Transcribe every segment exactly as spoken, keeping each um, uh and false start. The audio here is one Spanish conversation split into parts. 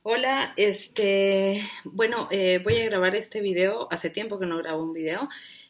Hola, este, bueno, eh, voy a grabar este video. Hace tiempo que no grabo un video.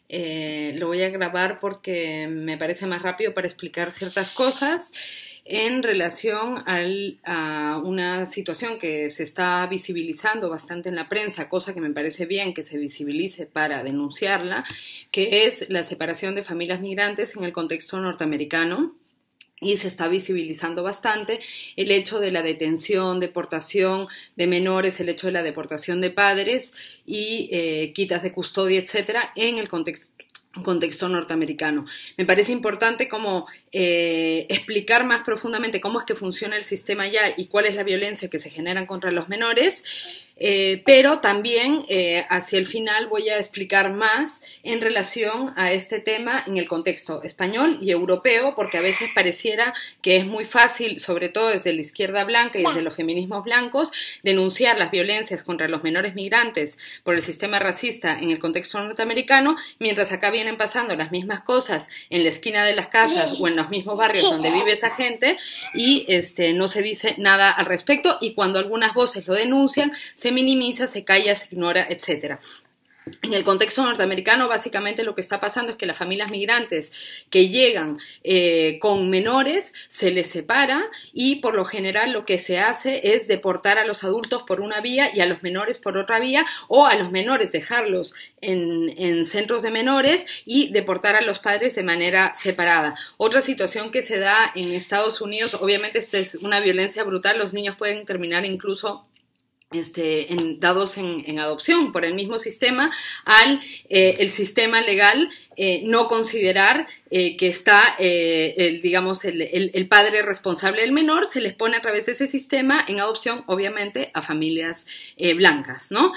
Eh, lo voy a grabar porque me parece más rápido para explicar ciertas cosas en relación al, a una situación que se está visibilizando bastante en la prensa, cosa que me parece bien que se visibilice para denunciarla, que es la separación de familias migrantes en el contexto norteamericano. Y se está visibilizando bastante el hecho de la detención, deportación de menores, el hecho de la deportación de padres y eh, quitas de custodia, etcétera, en el contexto contexto norteamericano. Me parece importante como eh, explicar más profundamente cómo es que funciona el sistema ya y cuál es la violencia que se genera contra los menores, eh, pero también eh, hacia el final voy a explicar más en relación a este tema en el contexto español y europeo, porque a veces pareciera que es muy fácil, sobre todo desde la izquierda blanca y desde los feminismos blancos, denunciar las violencias contra los menores migrantes por el sistema racista en el contexto norteamericano, mientras acá viene pasando las mismas cosas en la esquina de las casas o en los mismos barrios donde vive esa gente y este, no se dice nada al respecto, y cuando algunas voces lo denuncian se minimiza, se calla, se ignora, etcétera. En el contexto norteamericano, básicamente lo que está pasando es que las familias migrantes que llegan eh, con menores se les separa y por lo general lo que se hace es deportar a los adultos por una vía y a los menores por otra vía, o a los menores dejarlos en, en centros de menores y deportar a los padres de manera separada. Otra situación que se da en Estados Unidos, obviamente esta es una violencia brutal, los niños pueden terminar incluso Este, en, dados en, en adopción por el mismo sistema, al eh, el sistema legal eh, no considerar eh, que está, eh, el, digamos, el, el, el padre responsable del menor, se les pone a través de ese sistema en adopción, obviamente, a familias eh, blancas, ¿no?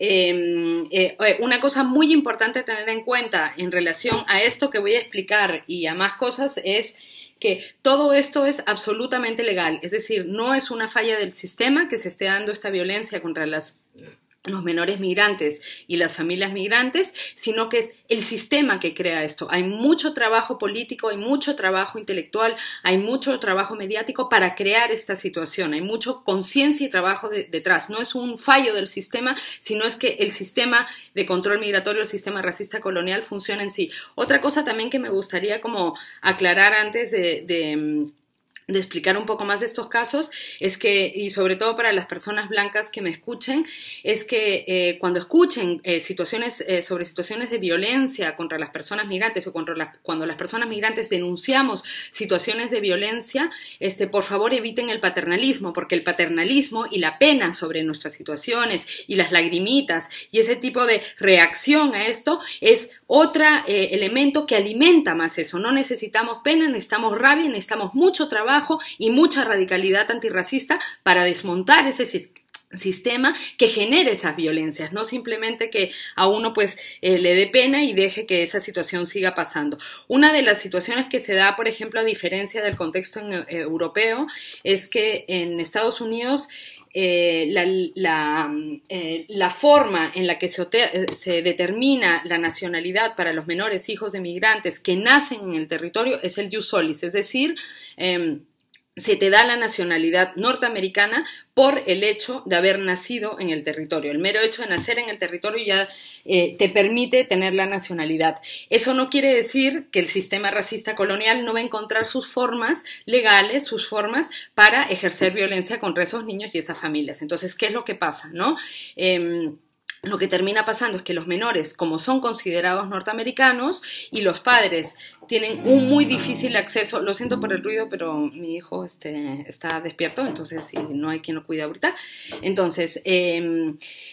Eh, eh, una cosa muy importante a tener en cuenta en relación a esto que voy a explicar y a más cosas es que todo esto es absolutamente legal, es decir, no es una falla del sistema que se esté dando esta violencia contra las, los menores migrantes y las familias migrantes, sino que es el sistema que crea esto. Hay mucho trabajo político, hay mucho trabajo intelectual, hay mucho trabajo mediático para crear esta situación, hay mucho conciencia y trabajo de, detrás. No es un fallo del sistema, sino es que el sistema de control migratorio, el sistema racista colonial funciona en sí. Otra cosa también que me gustaría como aclarar antes de... de de explicar un poco más de estos casos, es que, y sobre todo para las personas blancas que me escuchen, es que eh, cuando escuchen eh, situaciones eh, sobre situaciones de violencia contra las personas migrantes o contra las, cuando las personas migrantes denunciamos situaciones de violencia, este, por favor eviten el paternalismo, porque el paternalismo y la pena sobre nuestras situaciones y las lagrimitas y ese tipo de reacción a esto es otro eh, elemento que alimenta más eso. No necesitamos pena, necesitamos rabia, necesitamos mucho trabajo y mucha radicalidad antirracista para desmontar ese sistema que genere esas violencias, no simplemente que a uno pues eh, le dé pena y deje que esa situación siga pasando. Una de las situaciones que se da, por ejemplo, a diferencia del contexto en, eh, europeo, es que en Estados Unidos Eh, la, la, eh, la forma en la que se, se determina la nacionalidad para los menores hijos de migrantes que nacen en el territorio es el jus solis, es decir, eh, se te da la nacionalidad norteamericana por el hecho de haber nacido en el territorio. El mero hecho de nacer en el territorio ya eh, te permite tener la nacionalidad. Eso no quiere decir que el sistema racista colonial no va a encontrar sus formas legales, sus formas para ejercer violencia contra esos niños y esas familias. Entonces, ¿qué es lo que pasa, no? Eh, Lo que termina pasando es que los menores, como son considerados norteamericanos y los padres tienen un muy difícil acceso, lo siento por el ruido, pero mi hijo este, está despierto, entonces sí, no hay quien lo cuide ahorita. Entonces, eh,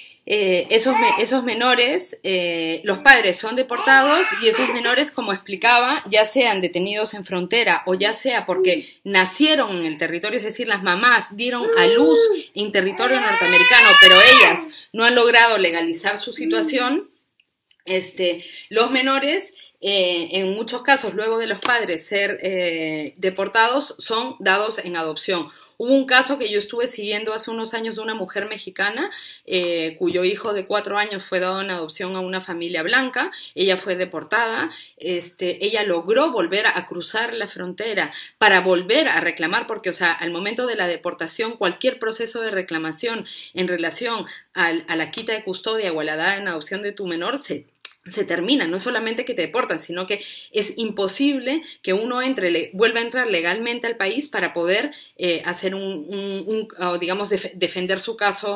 eh, esos, me, esos menores, eh, los padres son deportados y esos menores, como explicaba, ya sean detenidos en frontera o ya sea porque nacieron en el territorio, es decir, las mamás dieron a luz en territorio norteamericano, pero ellas no han logrado legalizar su situación. Este, los menores, eh, en muchos casos, luego de los padres ser eh, deportados, son dados en adopción. Hubo un caso que yo estuve siguiendo hace unos años de una mujer mexicana eh, cuyo hijo de cuatro años fue dado en adopción a una familia blanca. Ella fue deportada, este, ella logró volver a cruzar la frontera para volver a reclamar, porque, o sea, al momento de la deportación, cualquier proceso de reclamación en relación al, a la quita de custodia o a la dada en adopción de tu menor se se termina, no es solamente que te deportan, sino que es imposible que uno entre, le, vuelva a entrar legalmente al país para poder eh, hacer un, un, un o digamos, def, defender su caso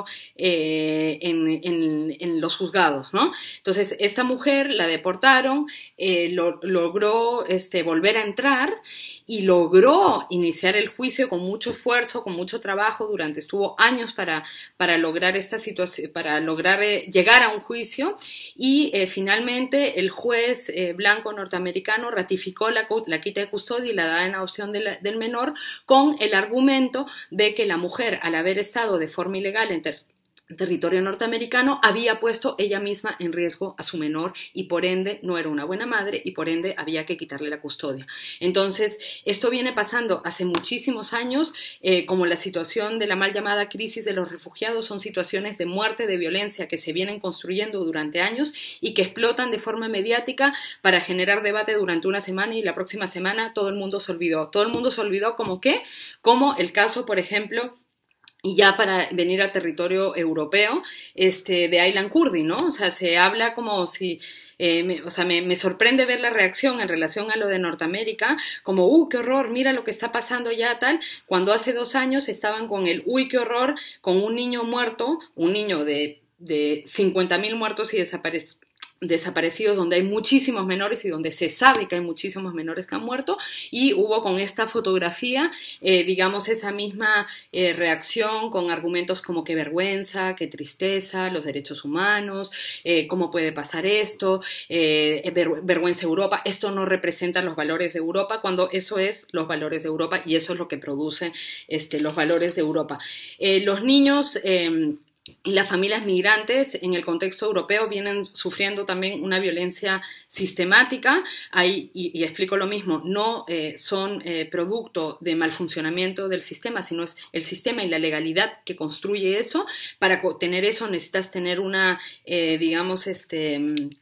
eh, en, en, en los juzgados, ¿no? Entonces, esta mujer la deportaron, eh, lo, logró este, volver a entrar y logró iniciar el juicio con mucho esfuerzo, con mucho trabajo, durante, estuvo años para, para lograr esta situación, para lograr eh, llegar a un juicio, y eh, finalmente el juez eh, blanco norteamericano ratificó la, la quita de custodia y la dada en adopción de la, del menor, con el argumento de que la mujer, al haber estado de forma ilegal en ter territorio norteamericano, había puesto ella misma en riesgo a su menor y por ende no era una buena madre y por ende había que quitarle la custodia. Entonces, esto viene pasando hace muchísimos años, eh, como la situación de la mal llamada crisis de los refugiados, son situaciones de muerte, de violencia que se vienen construyendo durante años y que explotan de forma mediática para generar debate durante una semana, y la próxima semana todo el mundo se olvidó. Todo el mundo se olvidó como qué, como el caso, por ejemplo, y ya para venir a territorio europeo, este, de Aylan Kurdi, ¿no? O sea, se habla como si... Eh, me, o sea, me, me sorprende ver la reacción en relación a lo de Norteamérica, como, ¡uh, qué horror! Mira lo que está pasando ya, tal, cuando hace dos años estaban con el, ¡uy, qué horror!, con un niño muerto, un niño de, de cincuenta mil muertos y desaparecidos, desaparecidos, donde hay muchísimos menores y donde se sabe que hay muchísimos menores que han muerto, y hubo con esta fotografía, eh, digamos, esa misma eh, reacción con argumentos como qué vergüenza, qué tristeza, los derechos humanos, eh, cómo puede pasar esto, eh, ver, vergüenza Europa, esto no representa los valores de Europa, cuando eso es los valores de Europa y eso es lo que produce este, los valores de Europa. Eh, los niños... Eh, Y las familias migrantes en el contexto europeo vienen sufriendo también una violencia sistemática. Ahí, y, y explico lo mismo, no eh, son eh, producto de mal funcionamiento del sistema, sino es el sistema y la legalidad que construye eso. Para tener eso necesitas tener una, eh, digamos, este...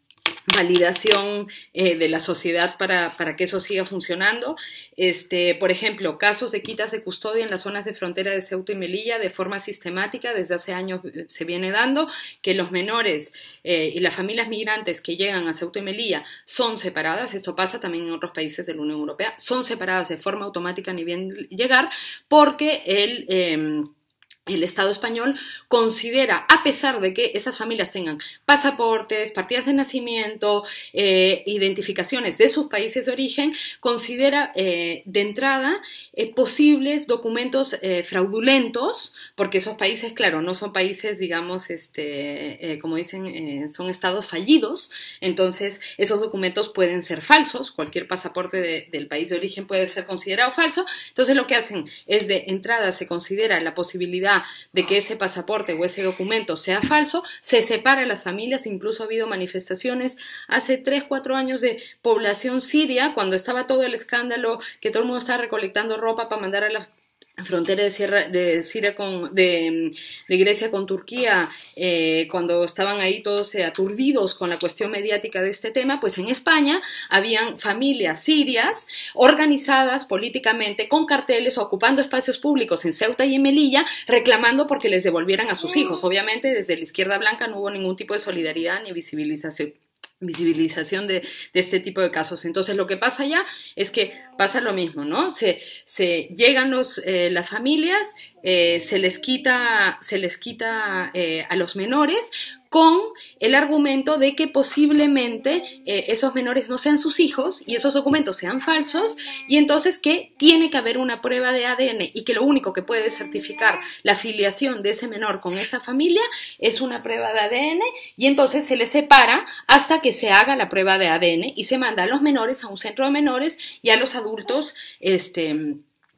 validación eh, de la sociedad para, para que eso siga funcionando. Este, por ejemplo, casos de quitas de custodia en las zonas de frontera de Ceuta y Melilla de forma sistemática desde hace años se viene dando, que los menores eh, y las familias migrantes que llegan a Ceuta y Melilla son separadas, esto pasa también en otros países de la Unión Europea, son separadas de forma automática ni bien llegar, porque el... Eh, El Estado español considera, a pesar de que esas familias tengan pasaportes, partidas de nacimiento, eh, identificaciones de sus países de origen, considera eh, de entrada eh, posibles documentos eh, fraudulentos, porque esos países, claro, no son países, digamos, este, eh, como dicen, eh, son estados fallidos, entonces esos documentos pueden ser falsos, cualquier pasaporte de, del país de origen puede ser considerado falso, entonces lo que hacen es de entrada se considera la posibilidad de que ese pasaporte o ese documento sea falso, se separa a las familias, incluso ha habido manifestaciones hace tres, cuatro años de población siria, cuando estaba todo el escándalo, que todo el mundo estaba recolectando ropa para mandar a la frontera de, Sierra, de, Siria con, de, de Grecia con Turquía, eh, cuando estaban ahí todos eh, aturdidos con la cuestión mediática de este tema, pues en España habían familias sirias organizadas políticamente con carteles ocupando espacios públicos en Ceuta y en Melilla reclamando porque les devolvieran a sus hijos. Obviamente desde la izquierda blanca no hubo ningún tipo de solidaridad ni visibilización visibilización de, de este tipo de casos. Entonces lo que pasa ya es que pasa lo mismo, ¿no? Se, se llegan los, eh, las familias, eh, se les quita, se les quita eh, a los menores con el argumento de que posiblemente eh, esos menores no sean sus hijos y esos documentos sean falsos, y entonces que tiene que haber una prueba de A D N y que lo único que puede certificar la filiación de ese menor con esa familia es una prueba de A D N, y entonces se les separa hasta que se haga la prueba de A D N y se manda a los menores a un centro de menores y a los adultos este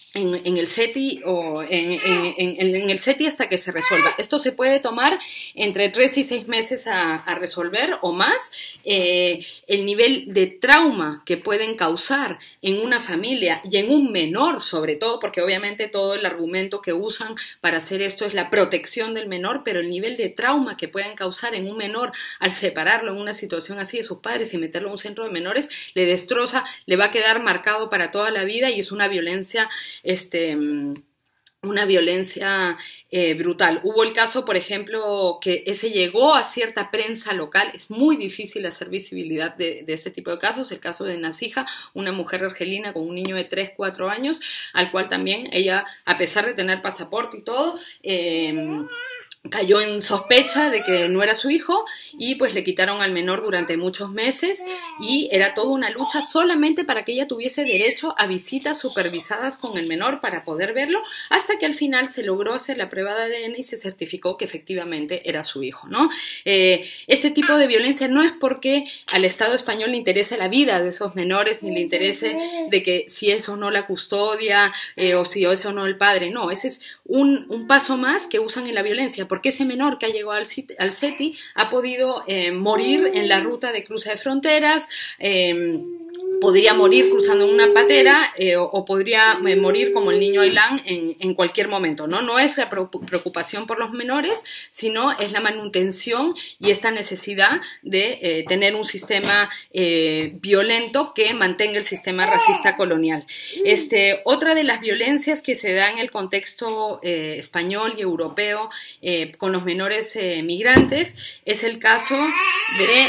En, en el SETI o en, en, en, en el SETI hasta que se resuelva. Esto se puede tomar entre tres y seis meses a, a resolver o más. Eh, el nivel de trauma que pueden causar en una familia y en un menor, sobre todo, porque obviamente todo el argumento que usan para hacer esto es la protección del menor, pero el nivel de trauma que pueden causar en un menor al separarlo en una situación así de sus padres y meterlo en un centro de menores, le destroza, le va a quedar marcado para toda la vida y es una violencia Este, una violencia eh, brutal. Hubo el caso, por ejemplo, que ese llegó a cierta prensa local. Es muy difícil hacer visibilidad de, de este tipo de casos. El caso de Nasija, una mujer argelina con un niño de tres, cuatro años, al cual también ella, a pesar de tener pasaporte y todo, eh, cayó en sospecha de que no era su hijo y pues le quitaron al menor durante muchos meses y era toda una lucha solamente para que ella tuviese derecho a visitas supervisadas con el menor para poder verlo, hasta que al final se logró hacer la prueba de A D N y se certificó que efectivamente era su hijo, ¿no? Eh, este tipo de violencia no es porque al Estado español le interese la vida de esos menores ni le interese de que si es o no la custodia eh, o si es o no el padre, no, ese es un, un paso más que usan en la violencia, porque ese menor que ha llegado al, al SETI ha podido eh, morir en la ruta de cruce de fronteras, eh, podría morir cruzando una patera eh, o, o podría eh, morir como el niño Ailán en, en cualquier momento, ¿no? No es la preocupación por los menores, sino es la manutención y esta necesidad de eh, tener un sistema eh, violento que mantenga el sistema racista colonial. Este, otra de las violencias que se da en el contexto eh, español y europeo eh, con los menores eh, migrantes es el caso de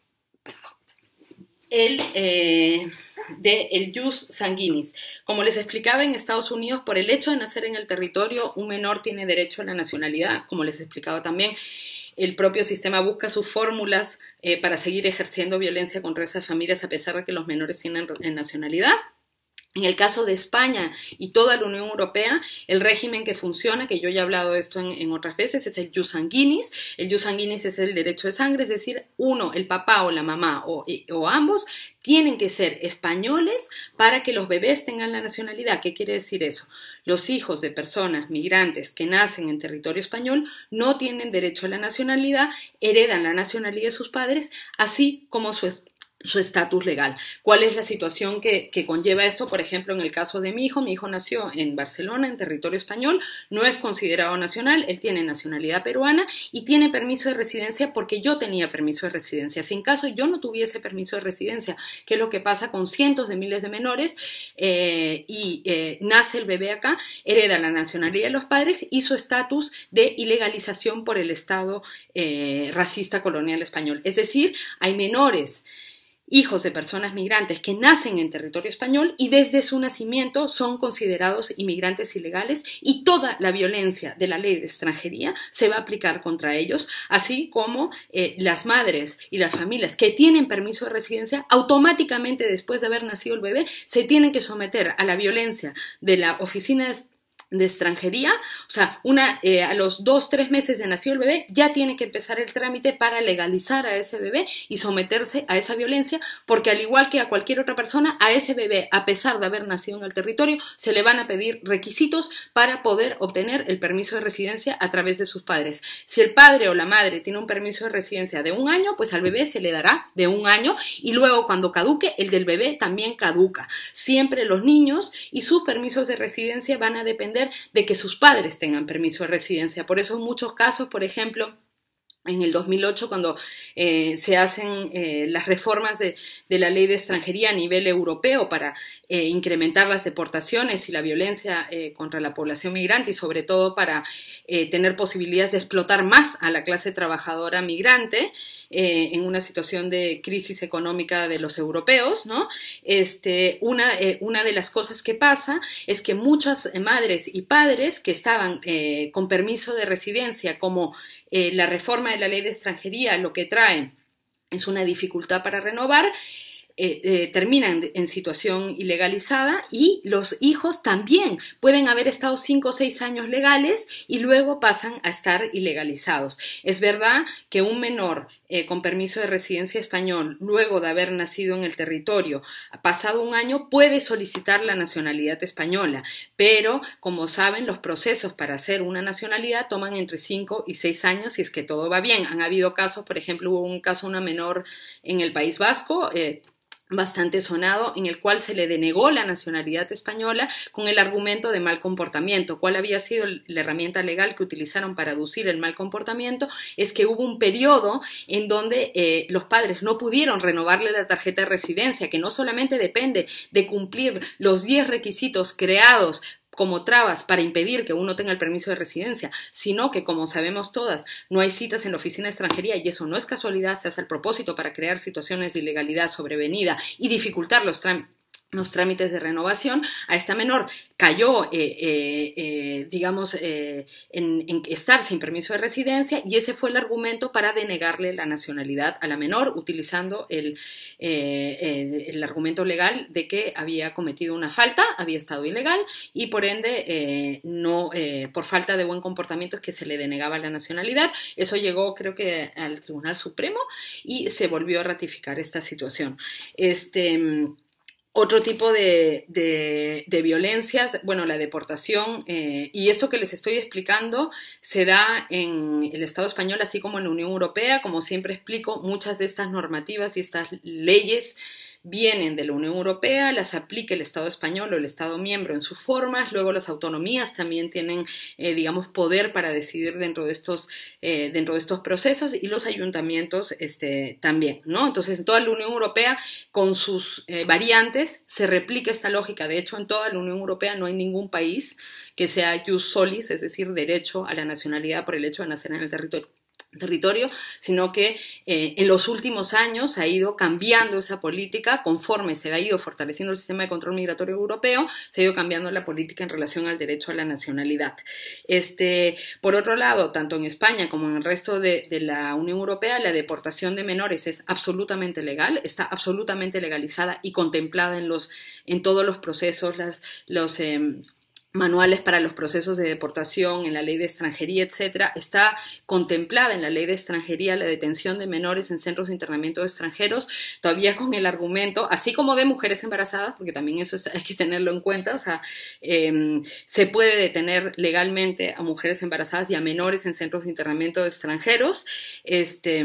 el, eh, de el jus sanguinis. Como les explicaba, en Estados Unidos, por el hecho de nacer en el territorio, un menor tiene derecho a la nacionalidad. Como les explicaba también, el propio sistema busca sus fórmulas eh, para seguir ejerciendo violencia contra esas familias a pesar de que los menores tienen nacionalidad. En el caso de España y toda la Unión Europea, el régimen que funciona, que yo ya he hablado de esto en, en otras veces, es el jus sanguinis. El jus sanguinis es el derecho de sangre, es decir, uno, el papá o la mamá o, o ambos, tienen que ser españoles para que los bebés tengan la nacionalidad. ¿Qué quiere decir eso? Los hijos de personas migrantes que nacen en territorio español no tienen derecho a la nacionalidad, heredan la nacionalidad de sus padres, así como su su estatus legal. ¿Cuál es la situación que, que conlleva esto? Por ejemplo, en el caso de mi hijo, mi hijo nació en Barcelona, en territorio español, no es considerado nacional, él tiene nacionalidad peruana y tiene permiso de residencia porque yo tenía permiso de residencia. Si en caso yo no tuviese permiso de residencia, que es lo que pasa con cientos de miles de menores, eh, y eh, nace el bebé acá, hereda la nacionalidad de los padres y su estatus de ilegalización por el Estado eh, racista colonial español. Es decir, hay menores hijos de personas migrantes que nacen en territorio español y desde su nacimiento son considerados inmigrantes ilegales y toda la violencia de la ley de extranjería se va a aplicar contra ellos, así como eh, las madres y las familias que tienen permiso de residencia automáticamente después de haber nacido el bebé se tienen que someter a la violencia de la oficina de de extranjería, o sea, una, eh, a los dos, tres meses de nacido el bebé, ya tiene que empezar el trámite para legalizar a ese bebé y someterse a esa violencia, porque al igual que a cualquier otra persona, a ese bebé, a pesar de haber nacido en el territorio, se le van a pedir requisitos para poder obtener el permiso de residencia a través de sus padres. Si el padre o la madre tiene un permiso de residencia de un año, pues al bebé se le dará de un año y luego cuando caduque, el del bebé también caduca. Siempre los niños y sus permisos de residencia van a depender de que sus padres tengan permiso de residencia. Por eso en muchos casos, por ejemplo, en el dos mil ocho, cuando eh, se hacen eh, las reformas de, de la ley de extranjería a nivel europeo para eh, incrementar las deportaciones y la violencia eh, contra la población migrante y sobre todo para eh, tener posibilidades de explotar más a la clase trabajadora migrante eh, en una situación de crisis económica de los europeos, ¿no? Este, una, eh, una de las cosas que pasa es que muchas madres y padres que estaban eh, con permiso de residencia, como eh, la reforma de la ley de extranjería lo que trae es una dificultad para renovar, eh, eh, terminan en situación ilegalizada y los hijos también pueden haber estado cinco o seis años legales y luego pasan a estar ilegalizados. Es verdad que un menor eh, con permiso de residencia español, luego de haber nacido en el territorio, pasado un año, puede solicitar la nacionalidad española, pero como saben, los procesos para hacer una nacionalidad toman entre cinco y seis años si es que todo va bien. Han habido casos, por ejemplo, hubo un caso de una menor en el País Vasco, eh, bastante sonado, en el cual se le denegó la nacionalidad española con el argumento de mal comportamiento. ¿Cuál había sido la herramienta legal que utilizaron para aducir el mal comportamiento? Es que hubo un periodo en donde eh, los padres no pudieron renovarle la tarjeta de residencia, que no solamente depende de cumplir los diez requisitos creados como trabas para impedir que uno tenga el permiso de residencia, sino que, como sabemos todas, no hay citas en la oficina de extranjería y eso no es casualidad, se hace al propósito para crear situaciones de ilegalidad sobrevenida y dificultar los trámites los trámites de renovación. A esta menor cayó, eh, eh, eh, digamos, eh, en, en estar sin permiso de residencia y ese fue el argumento para denegarle la nacionalidad a la menor, utilizando el, eh, eh, el argumento legal de que había cometido una falta, había estado ilegal y por ende, eh, no, eh, por falta de buen comportamiento es que se le denegaba la nacionalidad. Eso llegó, creo que, al Tribunal Supremo y se volvió a ratificar esta situación. Este... Otro tipo de, de, de violencias, bueno, la deportación, eh, y esto que les estoy explicando se da en el Estado español, así como en la Unión Europea. Como siempre explico, muchas de estas normativas y estas leyes vienen de la Unión Europea, las aplica el Estado español o el Estado miembro en sus formas, luego las autonomías también tienen, eh, digamos, poder para decidir dentro de estos, eh, dentro de estos procesos y los ayuntamientos este, también, ¿no? Entonces, en toda la Unión Europea, con sus eh, variantes, se replica esta lógica. De hecho, en toda la Unión Europea no hay ningún país que sea jus solis, es decir, derecho a la nacionalidad por el hecho de nacer en el territorio. territorio, sino que eh, en los últimos años ha ido cambiando esa política conforme se ha ido fortaleciendo el sistema de control migratorio europeo, se ha ido cambiando la política en relación al derecho a la nacionalidad. Este, por otro lado, tanto en España como en el resto de, de la Unión Europea, la deportación de menores es absolutamente legal, está absolutamente legalizada y contemplada en, los, en todos los procesos, las, los... Eh, manuales para los procesos de deportación, en la ley de extranjería, etcétera. Está contemplada en la ley de extranjería la detención de menores en centros de internamiento de extranjeros, todavía con el argumento, así como de mujeres embarazadas, porque también eso es, hay que tenerlo en cuenta, o sea, eh, se puede detener legalmente a mujeres embarazadas y a menores en centros de internamiento de extranjeros. Este...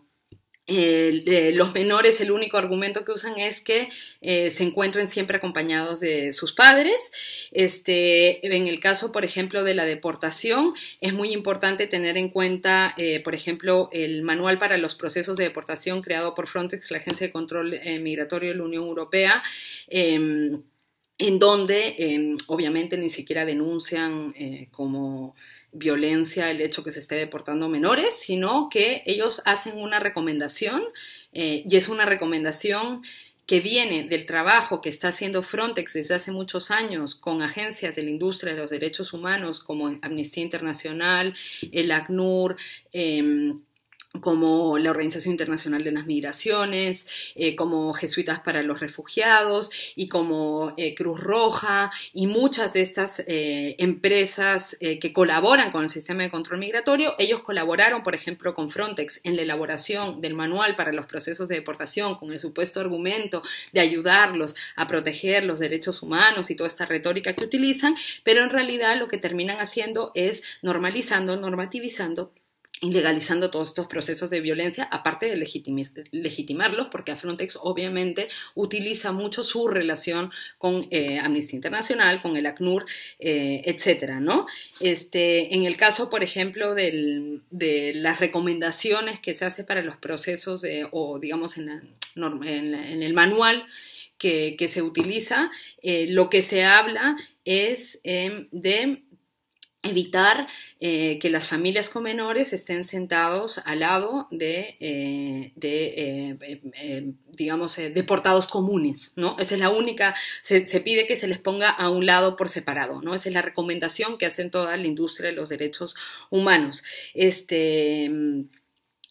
Eh, eh, los menores, el único argumento que usan es que eh, se encuentren siempre acompañados de sus padres. Este, en el caso, por ejemplo, de la deportación, es muy importante tener en cuenta, eh, por ejemplo, el manual para los procesos de deportación creado por Frontex, la Agencia de Control eh, Migratorio de la Unión Europea, eh, en donde eh, obviamente ni siquiera denuncian eh, como violencia el hecho que se esté deportando menores, sino que ellos hacen una recomendación eh, y es una recomendación que viene del trabajo que está haciendo Frontex desde hace muchos años con agencias de la industria de los derechos humanos como Amnistía Internacional, el ACNUR, eh, como la Organización Internacional de las Migraciones, eh, como Jesuitas para los Refugiados y como eh, Cruz Roja y muchas de estas eh, empresas eh, que colaboran con el sistema de control migratorio. Ellos colaboraron, por ejemplo, con Frontex en la elaboración del manual para los procesos de deportación con el supuesto argumento de ayudarlos a proteger los derechos humanos y toda esta retórica que utilizan, pero en realidad lo que terminan haciendo es normalizando, normativizando y legalizando todos estos procesos de violencia, aparte de legitimarlos, porque a Frontex obviamente utiliza mucho su relación con eh, Amnistía Internacional, con el ACNUR, eh, etcétera, ¿no? Este, en el caso, por ejemplo, del, de las recomendaciones que se hace para los procesos, de, o digamos en, la, en, la, en el manual que, que se utiliza, eh, lo que se habla es eh, de evitar eh, que las familias con menores estén sentados al lado de, eh, de eh, eh, eh, digamos, eh, deportados comunes, ¿no? Esa es la única, se, se pide que se les ponga a un lado por separado, ¿no? Esa es la recomendación que hacen toda la industria de los derechos humanos. Este...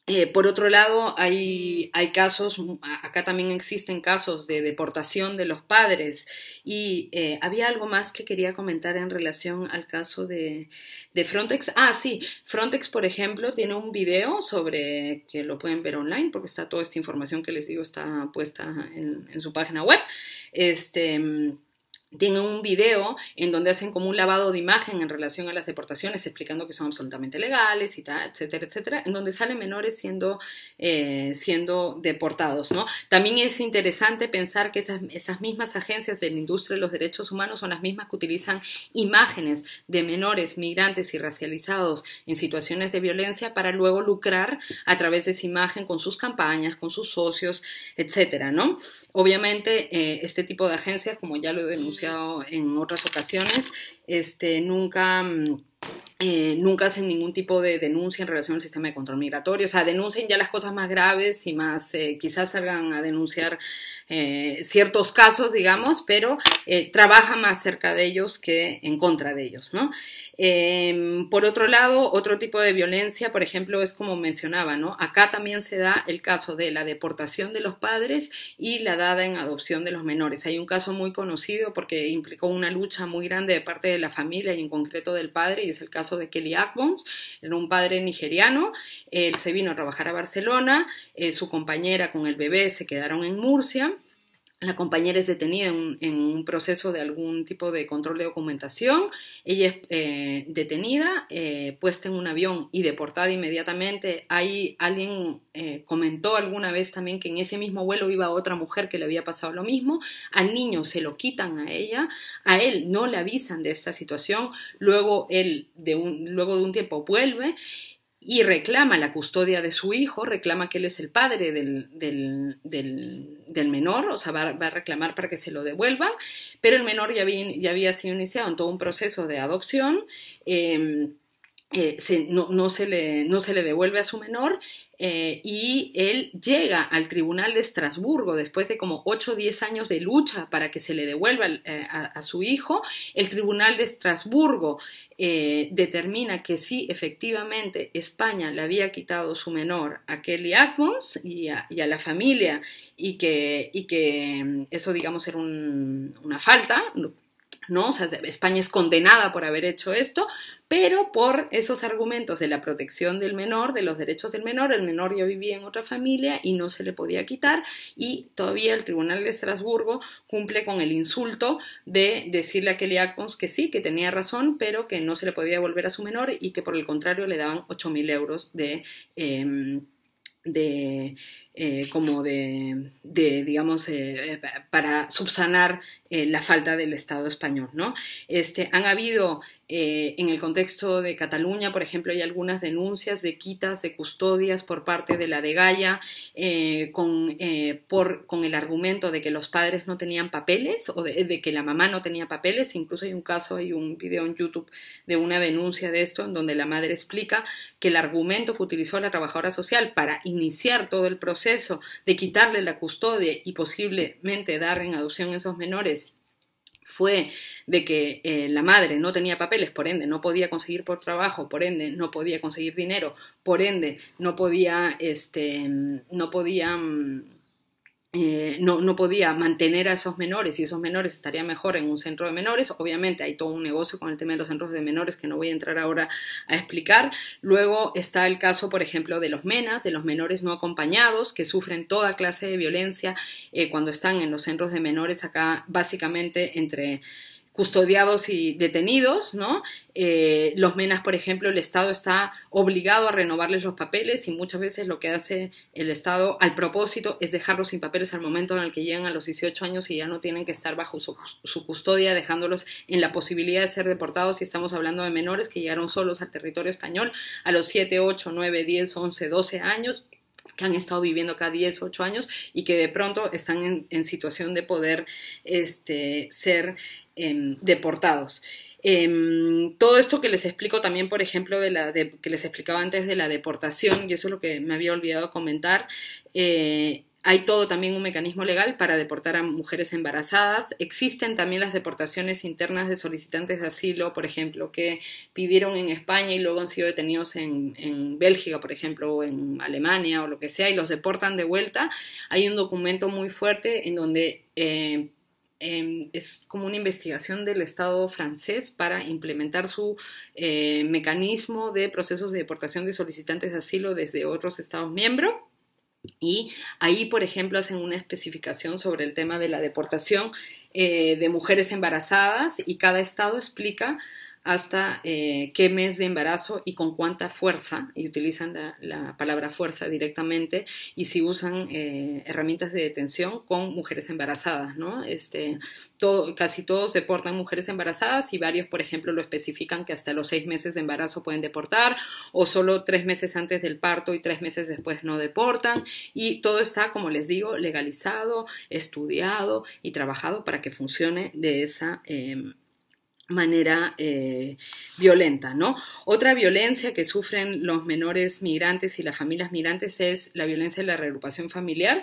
Eh, por otro lado, hay, hay casos, acá también existen casos de deportación de los padres y eh, había algo más que quería comentar en relación al caso de, de Frontex. Ah, sí, Frontex, por ejemplo, tiene un video sobre, que lo pueden ver online porque está toda esta información que les digo está puesta en, en su página web. Este... Tienen un video en donde hacen como un lavado de imagen en relación a las deportaciones, explicando que son absolutamente legales y tal, etcétera, etcétera, en donde salen menores siendo, eh, siendo deportados, ¿no? También es interesante pensar que esas, esas mismas agencias de la industria de los derechos humanos son las mismas que utilizan imágenes de menores migrantes y racializados en situaciones de violencia para luego lucrar a través de esa imagen con sus campañas, con sus socios, etcétera, ¿no? Obviamente, eh, este tipo de agencias, como ya lo he denunciado en otras ocasiones, este, nunca, eh, nunca hacen ningún tipo de denuncia en relación al sistema de control migratorio. O sea, denuncien ya las cosas más graves y más, eh, quizás salgan a denunciar eh, ciertos casos, digamos, pero eh, trabaja más cerca de ellos que en contra de ellos, ¿no? Eh, por otro lado, otro tipo de violencia, por ejemplo, es como mencionaba, ¿no? Acá también se da el caso de la deportación de los padres y la dada en adopción de los menores. Hay un caso muy conocido porque implicó una lucha muy grande de parte de la familia y en concreto del padre, y es el caso de Kelly Agbons. Era un padre nigeriano, él se vino a trabajar a Barcelona, eh, su compañera con el bebé se quedaron en Murcia. La compañera es detenida en, en un proceso de algún tipo de control de documentación. Ella es eh, detenida, eh, puesta en un avión y deportada inmediatamente. Ahí alguien eh, comentó alguna vez también que en ese mismo vuelo iba otra mujer que le había pasado lo mismo. Al niño se lo quitan a ella, a él no le avisan de esta situación. Luego él, de un, luego de un tiempo, vuelve y reclama la custodia de su hijo, reclama que él es el padre del, del, del, del menor, o sea, va, va a reclamar para que se lo devuelvan, pero el menor ya había, ya había sido iniciado en todo un proceso de adopción. eh, Eh, se, no, no, se le, no se le devuelve a su menor eh, y él llega al Tribunal de Estrasburgo después de como ocho o diez años de lucha para que se le devuelva eh, a, a su hijo. El Tribunal de Estrasburgo eh, determina que sí, efectivamente, España le había quitado su menor a Kelly Agbons y a, y a la familia y que, y que eso, digamos, era un, una falta, ¿no? O sea, España es condenada por haber hecho esto, pero por esos argumentos de la protección del menor, de los derechos del menor, el menor ya vivía en otra familia y no se le podía quitar, y todavía el Tribunal de Estrasburgo cumple con el insulto de decirle a Kelly Agbons que sí, que tenía razón, pero que no se le podía devolver a su menor y que por el contrario le daban ocho mil euros de... Eh, de eh, como de, de digamos, eh, para subsanar eh, la falta del Estado español, ¿no? Este, han habido, eh, en el contexto de Cataluña, por ejemplo, hay algunas denuncias de quitas de custodias por parte de la degaya eh, con, eh, por, con el argumento de que los padres no tenían papeles o de, de que la mamá no tenía papeles. Incluso hay un caso, hay un video en YouTube de una denuncia de esto en donde la madre explica que el argumento que utilizó la trabajadora social para iniciar todo el proceso de quitarle la custodia y posiblemente dar en adopción a esos menores fue de que eh, la madre no tenía papeles, por ende no podía conseguir por trabajo, por ende no podía conseguir dinero, por ende no podía, este, no podía... Eh, no, no podía mantener a esos menores y esos menores estarían mejor en un centro de menores. Obviamente hay todo un negocio con el tema de los centros de menores que no voy a entrar ahora a explicar. Luego está el caso, por ejemplo, de los MENAs, de los menores no acompañados, que sufren toda clase de violencia eh, cuando están en los centros de menores acá, básicamente entre custodiados y detenidos, ¿no? Eh, los MENAs, por ejemplo, el Estado está obligado a renovarles los papeles y muchas veces lo que hace el Estado al propósito es dejarlos sin papeles al momento en el que llegan a los dieciocho años y ya no tienen que estar bajo su, su custodia, dejándolos en la posibilidad de ser deportados. Y estamos hablando de menores que llegaron solos al territorio español a los siete, ocho, nueve, diez, once, doce años, que han estado viviendo acá diez, ocho años y que de pronto están en, en situación de poder este, ser eh, deportados. Eh, todo esto que les explico también, por ejemplo, de la de, que les explicaba antes de la deportación, y eso es lo que me había olvidado comentar, eh, hay todo también un mecanismo legal para deportar a mujeres embarazadas. Existen también las deportaciones internas de solicitantes de asilo, por ejemplo, que pidieron en España y luego han sido detenidos en, en Bélgica, por ejemplo, o en Alemania o lo que sea, y los deportan de vuelta. Hay un documento muy fuerte en donde eh, eh, es como una investigación del Estado francés para implementar su eh, mecanismo de procesos de deportación de solicitantes de asilo desde otros Estados miembros. Y ahí, por ejemplo, hacen una especificación sobre el tema de la deportación eh, de mujeres embarazadas, y cada estado explica hasta eh, qué mes de embarazo y con cuánta fuerza, y utilizan la, la palabra fuerza directamente, y si usan eh, herramientas de detención con mujeres embarazadas, ¿no? Este, todo, casi todos deportan mujeres embarazadas, y varios, por ejemplo, lo especifican que hasta los seis meses de embarazo pueden deportar, o solo tres meses antes del parto y tres meses después no deportan, y todo está, como les digo, legalizado, estudiado y trabajado para que funcione de esa eh, manera eh, violenta, ¿no? Otra violencia que sufren los menores migrantes y las familias migrantes es la violencia de la reagrupación familiar.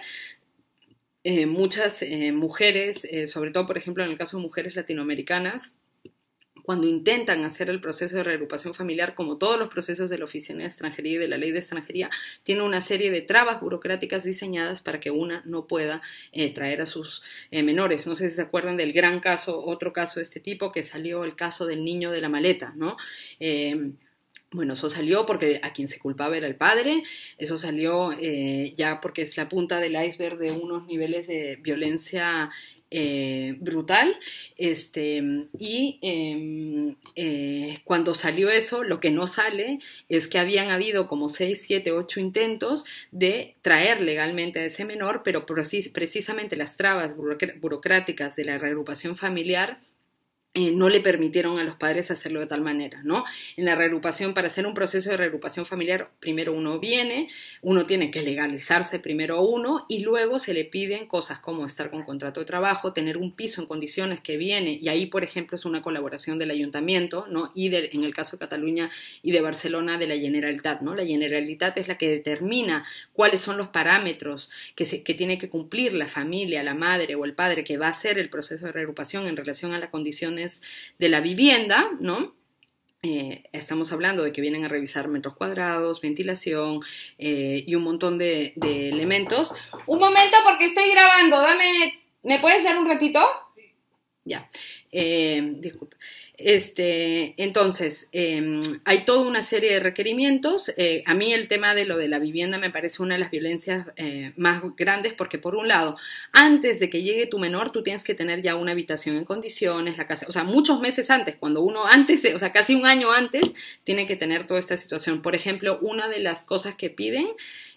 Eh, muchas eh, mujeres, eh, sobre todo, por ejemplo, en el caso de mujeres latinoamericanas, cuando intentan hacer el proceso de reagrupación familiar, como todos los procesos de la Oficina de Extranjería y de la Ley de Extranjería, tiene una serie de trabas burocráticas diseñadas para que una no pueda eh, traer a sus eh, menores. No sé si se acuerdan del gran caso, otro caso de este tipo, que salió el caso del niño de la maleta, ¿no? Eh, Bueno, eso salió porque a quien se culpaba era el padre, eso salió eh, ya porque es la punta del iceberg de unos niveles de violencia eh, brutal, este, y eh, eh, cuando salió eso, lo que no sale es que habían habido como seis, siete, ocho intentos de traer legalmente a ese menor, pero precisamente las trabas burocráticas de la reagrupación familiar Eh, no le permitieron a los padres hacerlo de tal manera, ¿no? En la reagrupación, para hacer un proceso de reagrupación familiar, primero uno viene, uno tiene que legalizarse primero uno, y luego se le piden cosas como estar con contrato de trabajo, tener un piso en condiciones que viene, y ahí, por ejemplo, es una colaboración del ayuntamiento, ¿no? Y de, en el caso de Cataluña y de Barcelona, de la Generalitat, ¿no? La Generalitat es la que determina cuáles son los parámetros que, se, que tiene que cumplir la familia, la madre o el padre que va a hacer el proceso de reagrupación en relación a las condiciones de la vivienda, ¿no? Eh, estamos hablando de que vienen a revisar metros cuadrados, ventilación eh, y un montón de, de elementos. Un momento, porque estoy grabando, dame, ¿me puedes dar un ratito? Ya, eh, disculpa. Este, entonces, eh, hay toda una serie de requerimientos. Eh, a mí el tema de lo de la vivienda me parece una de las violencias eh, más grandes, porque por un lado, antes de que llegue tu menor, tú tienes que tener ya una habitación en condiciones, la casa, o sea, muchos meses antes, cuando uno antes, de, o sea, casi un año antes, tiene que tener toda esta situación. Por ejemplo, una de las cosas que piden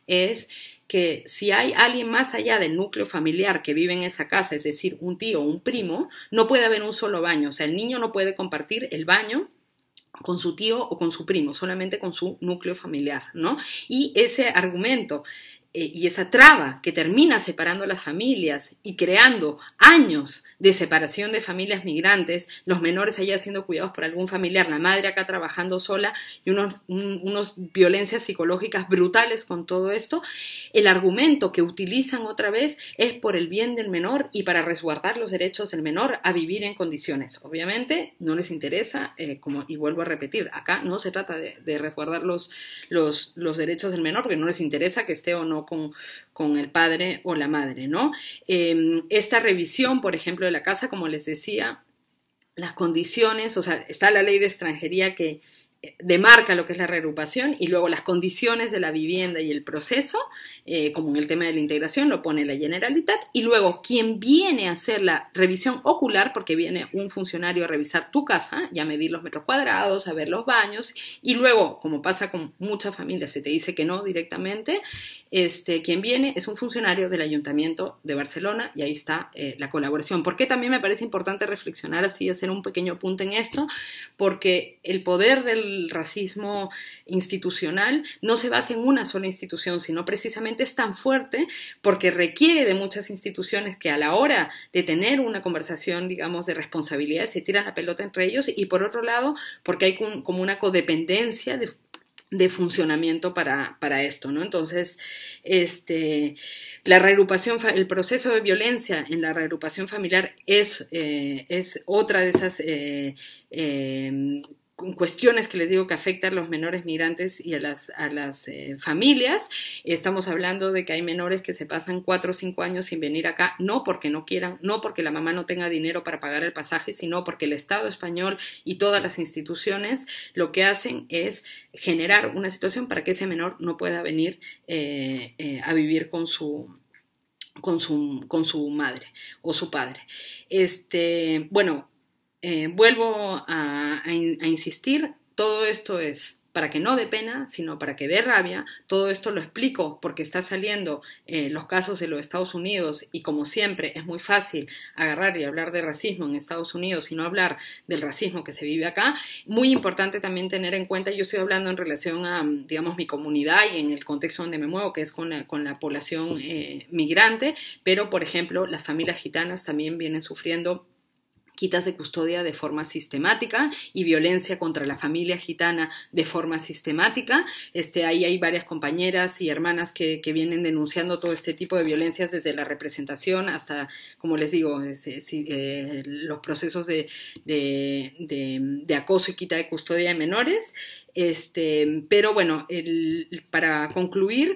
es que si hay alguien más allá del núcleo familiar que vive en esa casa, es decir, un tío o un primo, no puede haber un solo baño. O sea, el niño no puede compartir el baño con su tío o con su primo, solamente con su núcleo familiar, ¿no? Y ese argumento eh, y esa traba que termina separando a las familias y creando años de separación de familias migrantes, los menores allá siendo cuidados por algún familiar, la madre acá trabajando sola, y unos, un, unos violencias psicológicas brutales con todo esto. El argumento que utilizan otra vez es por el bien del menor y para resguardar los derechos del menor a vivir en condiciones. Obviamente no les interesa, eh, como, y vuelvo a repetir, acá no se trata de, de resguardar los, los, los derechos del menor, porque no les interesa que esté o no con, con el padre o la madre, ¿no? Eh, esta revisión, por ejemplo, de la casa, como les decía, las condiciones, o sea, está la ley de extranjería que demarca lo que es la reagrupación, y luego las condiciones de la vivienda y el proceso, eh, como en el tema de la integración, lo pone la Generalitat, y luego quien viene a hacer la revisión ocular, porque viene un funcionario a revisar tu casa y a medir los metros cuadrados, a ver los baños, y luego, como pasa con muchas familias, se te dice que no directamente, este, quien viene es un funcionario del Ayuntamiento de Barcelona, y ahí está eh, la colaboración. ¿Por qué también me parece importante reflexionar así, hacer un pequeño apunte en esto? Porque el poder del el racismo institucional no se basa en una sola institución, sino precisamente es tan fuerte porque requiere de muchas instituciones que a la hora de tener una conversación, digamos, de responsabilidad, se tiran la pelota entre ellos, y por otro lado, porque hay como una codependencia de de funcionamiento para, para esto, ¿no? Entonces, este, la reagrupación, el proceso de violencia en la reagrupación familiar es, eh, es otra de esas eh, eh, cuestiones que les digo que afectan a los menores migrantes y a las, a las eh, familias. Estamos hablando de que hay menores que se pasan cuatro o cinco años sin venir acá, no porque no quieran, no porque la mamá no tenga dinero para pagar el pasaje, sino porque el Estado español y todas las instituciones lo que hacen es generar una situación para que ese menor no pueda venir eh, eh, a vivir con su con su, con su madre o su padre. Este, bueno, Eh, vuelvo a, a, in, a insistir, todo esto es para que no dé pena, sino para que dé rabia. Todo esto lo explico porque está saliendo eh, los casos de los Estados Unidos y como siempre es muy fácil agarrar y hablar de racismo en Estados Unidos y no hablar del racismo que se vive acá. Muy importante también tener en cuenta, yo estoy hablando en relación a, digamos, mi comunidad y en el contexto donde me muevo, que es con la, con la población eh, migrante, pero por ejemplo las familias gitanas también vienen sufriendo quitas de custodia de forma sistemática y violencia contra la familia gitana de forma sistemática. Este, ahí hay varias compañeras y hermanas que, que vienen denunciando todo este tipo de violencias desde la representación hasta, como les digo, es, es, eh, los procesos de, de, de, de acoso y quita de custodia de menores. Este, pero bueno, el, para concluir,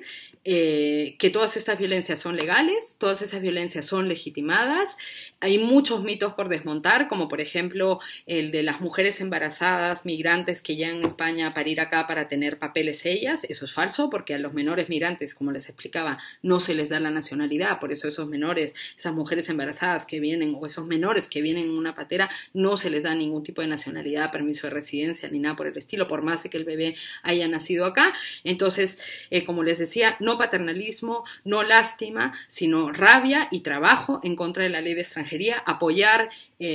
eh, que todas estas violencias son legales, todas esas violencias son legitimadas. Hay muchos mitos por desmontar, como por ejemplo el de las mujeres embarazadas, migrantes que llegan a España a parir acá para tener papeles ellas. Eso es falso, porque a los menores migrantes, como les explicaba, no se les da la nacionalidad. Por eso esos menores, esas mujeres embarazadas que vienen, o esos menores que vienen en una patera, no se les da ningún tipo de nacionalidad, permiso de residencia, ni nada por el estilo, por más de que el bebé haya nacido acá. Entonces, eh, como les decía, no paternalismo, no lástima, sino rabia y trabajo en contra de la ley de extranjería, apoyar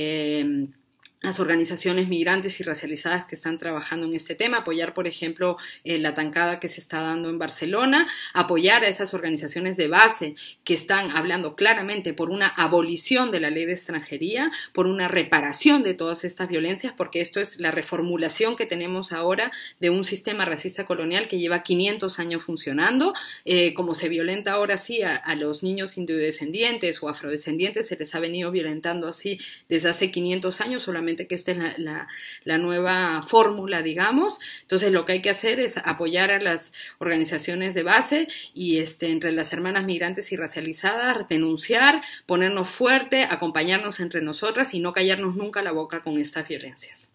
eh, las organizaciones migrantes y racializadas que están trabajando en este tema, apoyar, por ejemplo, eh, la tancada que se está dando en Barcelona, apoyar a esas organizaciones de base que están hablando claramente por una abolición de la ley de extranjería, por una reparación de todas estas violencias, porque esto es la reformulación que tenemos ahora de un sistema racista colonial que lleva quinientos años funcionando. Eh, como se violenta ahora sí a, a los niños indodescendientes o afrodescendientes, se les ha venido violentando así desde hace quinientos años, solamente que esta es la, la, la nueva fórmula, digamos. Entonces lo que hay que hacer es apoyar a las organizaciones de base y este, entre las hermanas migrantes y racializadas, denunciar, ponernos fuerte, acompañarnos entre nosotras y no callarnos nunca la boca con estas violencias.